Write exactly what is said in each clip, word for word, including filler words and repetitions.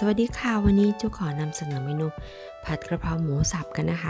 วัสดีค่ะวันนี้จูขอนำเสนอเมนูผัดกระเพราหมูสับกันนะคะ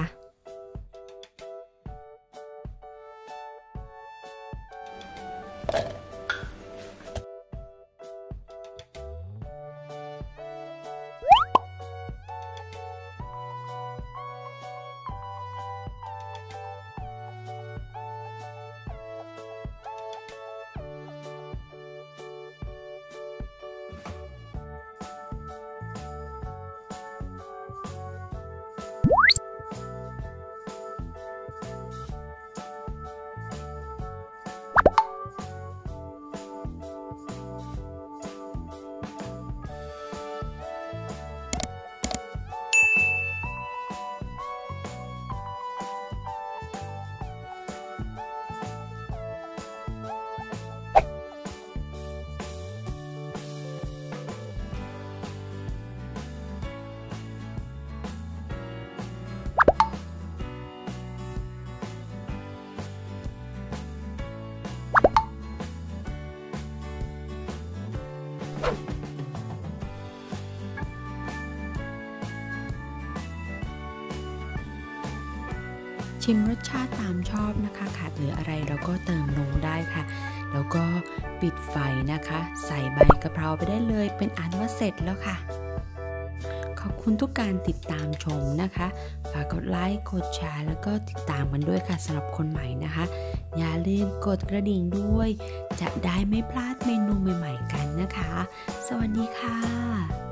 ชิมรสชาติตามชอบนะคะขาดเหลืออะไรเราก็เติมลงได้ค่ะแล้วก็ปิดไฟนะคะใส่ใบกะเพราไปได้เลยเป็นอันว่าเสร็จแล้วค่ะขอบคุณทุกการติดตามชมนะคะฝากกดไลค์กดแชร์แล้วก็ติดตามกันด้วยค่ะสำหรับคนใหม่นะคะอย่าลืมกดกระดิ่งด้วยจะได้ไม่พลาดเมนูใหม่ๆกันนะคะสวัสดีค่ะ